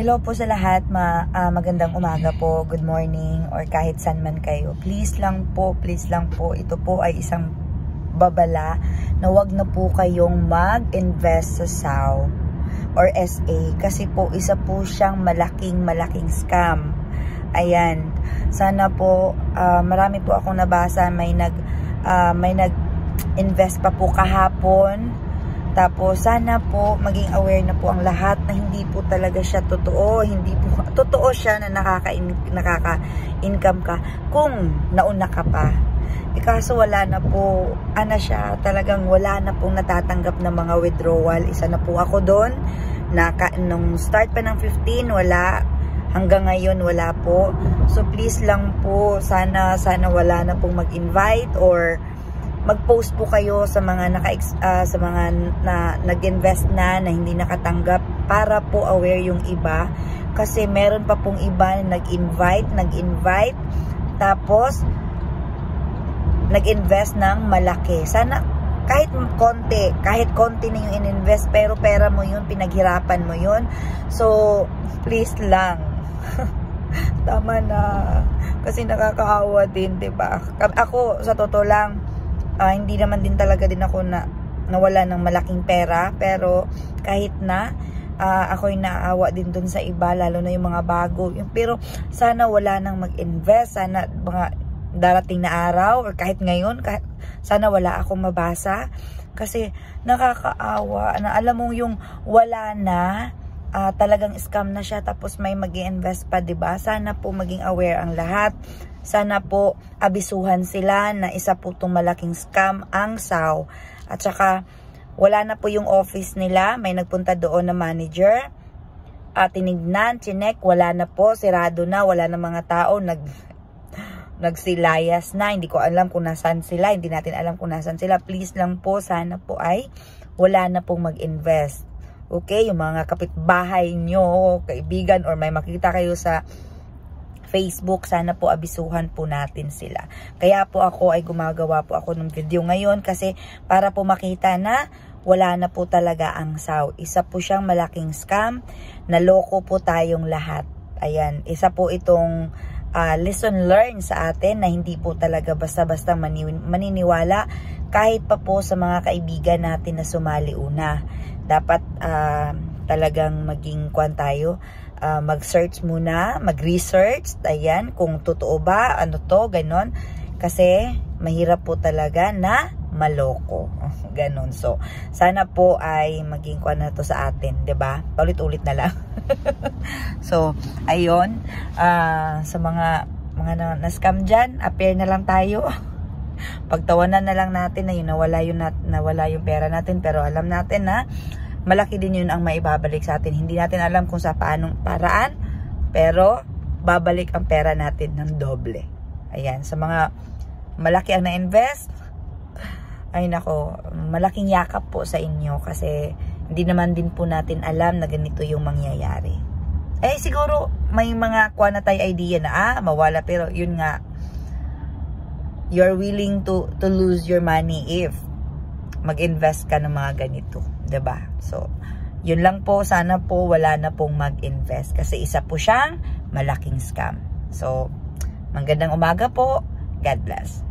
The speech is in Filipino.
Hello po sa lahat, magandang umaga po, good morning, or kahit saan man kayo. Please lang po, ito po ay isang babala na wag na po kayong mag-invest sa SAO or SA kasi po isa po siyang malaking scam. Ayan, sana po, marami po akong nabasa, may nag-invest pa po kahapon. Tapos, sana po maging aware na po ang lahat na hindi po talaga siya totoo. Hindi po totoo siya na nakaka-income ka kung nauna ka pa. Kaso wala na po, siya, talagang wala na pong natatanggap na mga withdrawal. Isa na po ako doon. Nung start pa ng 15, wala. Hanggang ngayon, wala po. So, please lang po, sana wala na pong mag-invite or mag-post po kayo sa mga nag-invest na hindi nakatanggap para po aware yung iba kasi meron pa pong iba na nag-invite tapos nag-invest ng malaki. Sana kahit konti na yung in-invest pero pera mo yun, pinaghirapan mo yun. So please lang tama na kasi nakakaawa din, diba? Ako sa totoo lang, hindi naman din talaga din ako nawala ng malaking pera, pero kahit na ako'y naawa din dun sa iba, lalo na yung mga bago. Pero sana wala nang mag-invest, sana mga darating na araw or kahit ngayon, sana wala akong mabasa kasi nakakaawa na alam mo yung wala na, talagang scam na siya tapos may mag-i-invest pa, diba? Sana po maging aware ang lahat. Sana po abisuhan sila na isa po itong malaking scam ang SAO. At saka wala na po yung office nila. May nagpunta doon na manager. Tinignan, chinek, wala na po. Sirado na, wala na mga tao. Nagsilayas na. Hindi ko alam kung nasaan sila. Hindi natin alam kung nasaan sila. Please lang po, sana po ay wala na pong mag-invest. Okay? Yung mga kapitbahay nyo, kaibigan, or may makita kayo sa Facebook, sana po abisuhan po natin sila. Kaya po ako ay gumagawa po ako ng video ngayon kasi para po makita na wala na po talaga ang SAO. Isa po siyang malaking scam, naloko po tayong lahat. Ayan, isa po itong lesson learned sa atin na hindi po talaga basta-basta maniniwala kahit pa po sa mga kaibigan natin na sumali una. Dapat talagang maging kwan tayo. Mag-search muna, mag-research, ayan, kung totoo ba, ano to, ganon. Kasi, mahirap po talaga na maloko. Ganon. So, sana po ay maging kuha na to sa atin, 'di ba? Paulit-ulit na lang. So, ayun, sa mga na-scam dyan, appear na lang tayo. Pagtawanan na lang natin na yun, nawala yung pera natin, pero alam natin na malaki din yun ang maibabalik sa atin. Hindi natin alam kung sa paanong paraan, pero babalik ang pera natin ng doble. Ayan, sa mga malaki ang na-invest, ay nako, malaking yakap po sa inyo kasi hindi naman din po natin alam na ganito yung mangyayari. Siguro may mga kuha na tayo idea na mawala, pero yun nga, you're willing to lose your money if mag-invest ka ng mga ganito, 'di ba? So, yun lang po, sana po wala na pong mag-invest kasi isa po siyang malaking scam. So, magandang umaga po. God bless.